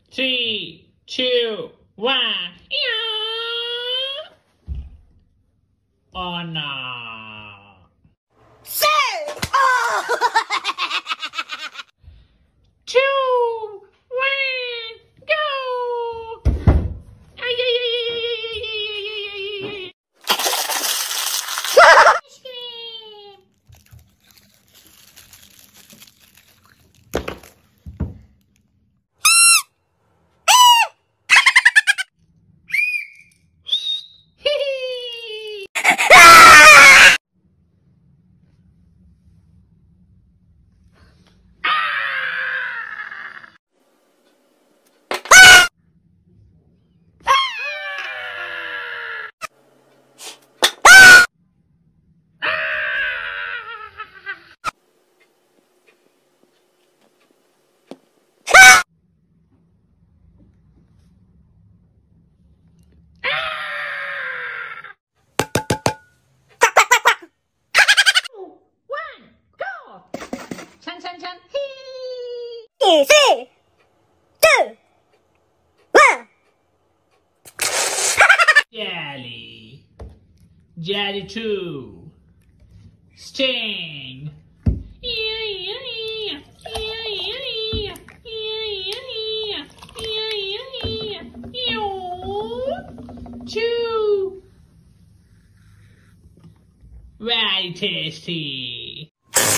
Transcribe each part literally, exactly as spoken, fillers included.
Three, two, one. Oh no. Sir! Oh! Two, one, go! Ay, ay, ay, ay, ay, ay, ay, ay, ay, ay. Ice cream. Three, two, one. Jelly. Jelly two. Sting. Two. Very tasty.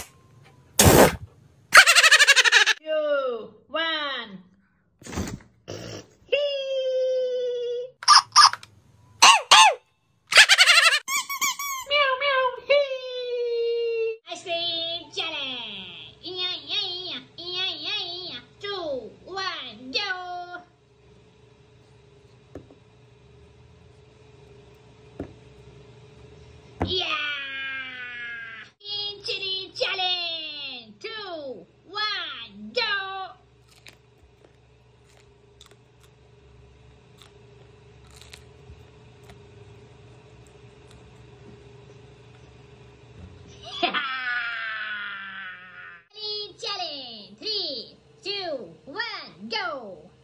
Two, one. Meow, meow, hee. Ice cream jelly. Yeah, yeah, yeah, yeah, yeah. Two, one, go. Yeah. Chili challenge. Two, one, go. Chili challenge. Three, two, one, go.